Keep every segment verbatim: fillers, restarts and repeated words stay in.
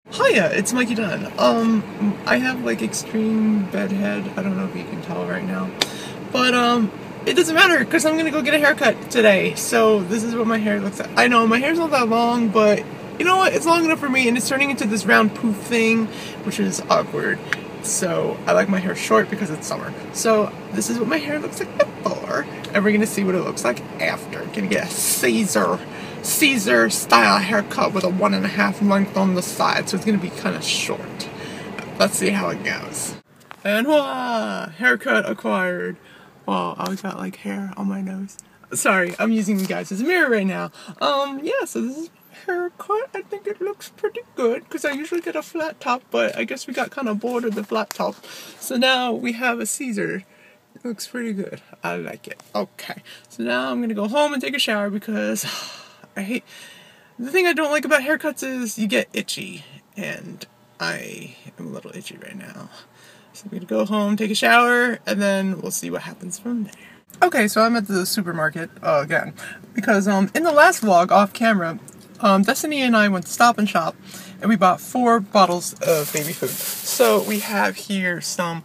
Hiya, it's Mikey Dunn. Um, I have like extreme bedhead. I don't know if you can tell right now. But um, it doesn't matter because I'm gonna go get a haircut today. So this is what my hair looks like. I know my hair's not that long, but you know what? It's long enough for me, and it's turning into this round poof thing, which is awkward. So I like my hair short because it's summer. So this is what my hair looks like before, and we're gonna see what it looks like after. Gonna get a Caesar. Caesar style haircut with a one and a half length on the side, so it's gonna be kind of short. Let's see how it goes. And voila! Haircut acquired. Wow, I got like hair on my nose. Sorry, I'm using you guys as a mirror right now. Um, yeah, so this is my haircut. I think it looks pretty good because I usually get a flat top, but I guess we got kind of bored of the flat top. So now we have a Caesar. It looks pretty good. I like it. Okay, so now I'm gonna go home and take a shower because I hate, the thing I don't like about haircuts is you get itchy, and I am a little itchy right now. So I'm gonna go home, take a shower, and then we'll see what happens from there. Okay, so I'm at the supermarket uh, again, because um, in the last vlog, off camera, um, Destiny and I went to Stop and Shop, and we bought four bottles of baby food. So we have here some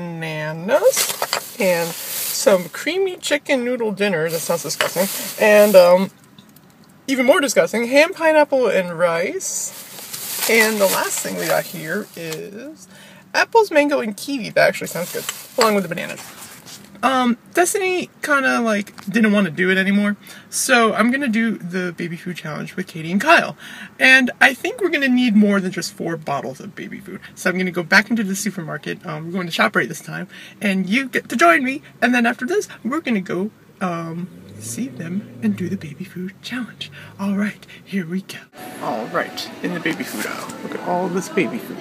bananas, and some creamy chicken noodle dinner, that sounds disgusting, and um, even more disgusting, ham, pineapple, and rice. And the last thing we got here is apples, mango, and kiwi. That actually sounds good, along with the bananas. Um, Destiny kind of like didn't want to do it anymore, so I'm gonna do the baby food challenge with Katie and Kyle. And I think we're gonna need more than just four bottles of baby food. So I'm gonna go back into the supermarket. Um, we're going to ShopRite this time, and you get to join me. And then after this, we're gonna go um. see them and do the baby food challenge. Alright, here we go. Alright, in the baby food aisle. Look at all this baby food.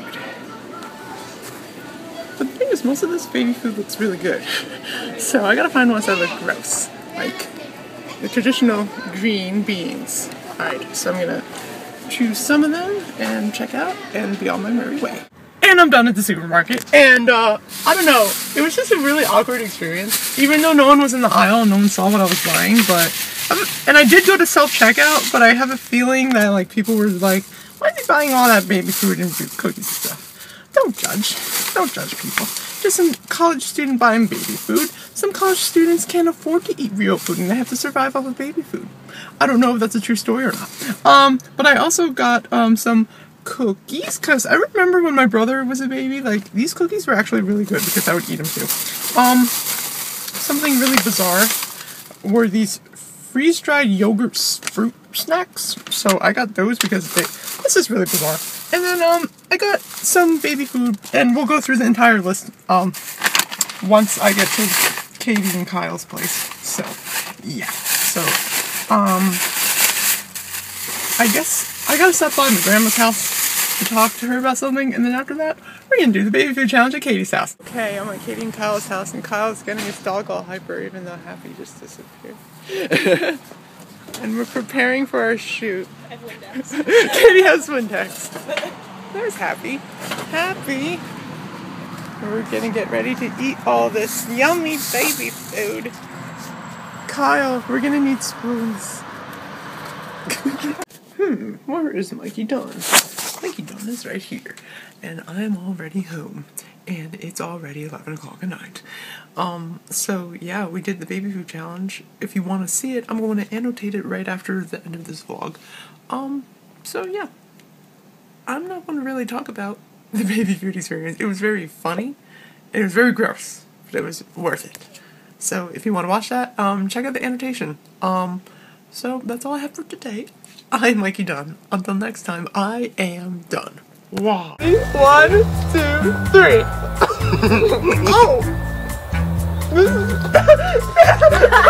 But the thing is, most of this baby food looks really good. So I gotta find ones that look gross. Like the traditional green beans. Alright, so I'm gonna choose some of them and check out and be on my merry way. And I'm done at the supermarket, and uh, I don't know, it was just a really awkward experience, even though no one was in the aisle, no one saw what I was buying, but, and I did go to self-checkout, but I have a feeling that, like, people were like, why are they buying all that baby food and cookies and stuff? Don't judge, don't judge people. Just some college student buying baby food. Some college students can't afford to eat real food, and they have to survive off of baby food. I don't know if that's a true story or not. Um, but I also got, um, some cookies, because I remember when my brother was a baby, like, these cookies were actually really good because I would eat them too. Um, something really bizarre were these freeze-dried yogurt fruit snacks, so I got those because they, this is really bizarre. And then, um, I got some baby food, and we'll go through the entire list, um, once I get to Katie and Kyle's place. So, yeah. So, um, I guess I gotta stop by my grandma's house to talk to her about something, and then after that, we're gonna do the baby food challenge at Katie's house. Okay, I'm at Katie and Kyle's house, and Kyle's getting his dog all hyper, even though Happy just disappeared. And we're preparing for our shoot. I have Windex. Katie has Windex. There's Happy. Happy! We're gonna get ready to eat all this yummy baby food. Kyle, we're gonna need spoons. Hmm, where is Mikey Dunn? Mikey Dunn is right here, and I'm already home, and it's already eleven o'clock at night. Um, so yeah, we did the baby food challenge. If you want to see it, I'm going to annotate it right after the end of this vlog. Um, so yeah, I'm not going to really talk about the baby food experience. It was very funny, it was very gross, but it was worth it. So if you want to watch that, um, check out the annotation. Um, so that's all I have for today. I'm Mikey Dunn. Until next time, I am done. Wow. One, two, three. Oh!